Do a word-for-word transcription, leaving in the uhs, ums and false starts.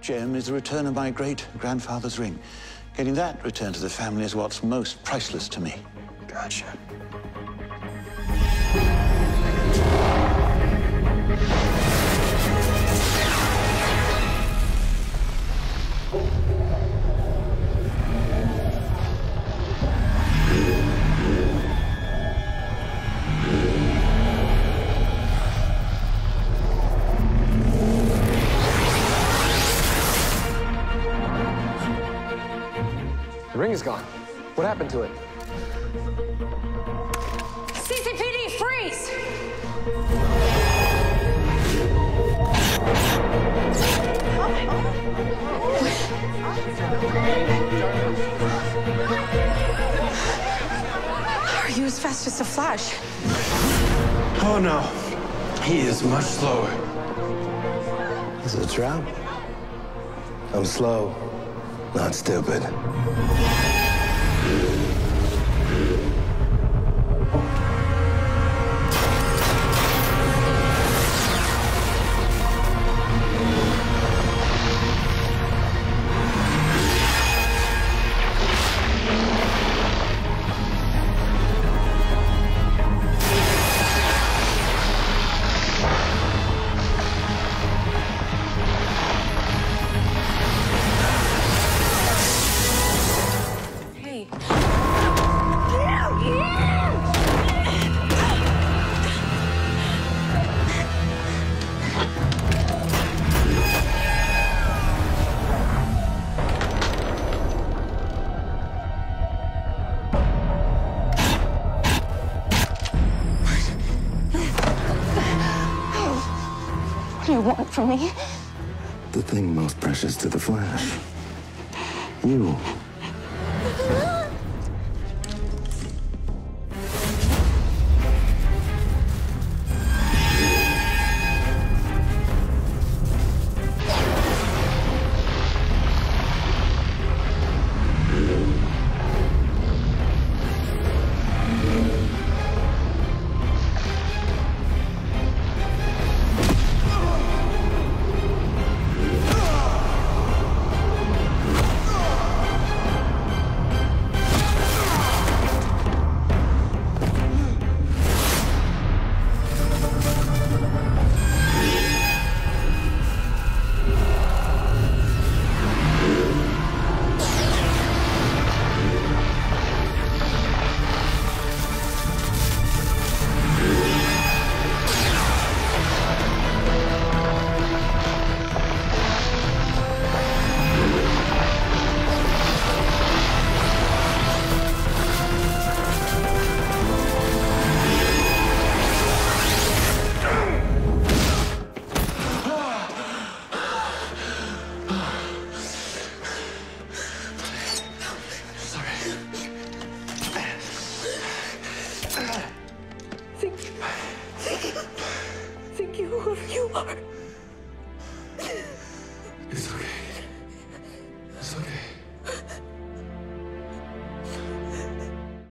gem is the return of my great-grandfather's ring. Getting that returned to the family is what's most priceless to me. Gotcha. The ring is gone. What happened to it? C C P D, freeze! Are you as fast as the Flash? Oh, no. He is much slower. Is it a trap? I'm slow, not stupid. What do you want from me? The thing most precious to the Flash. You. Think, think, think you whoever you are. It's okay.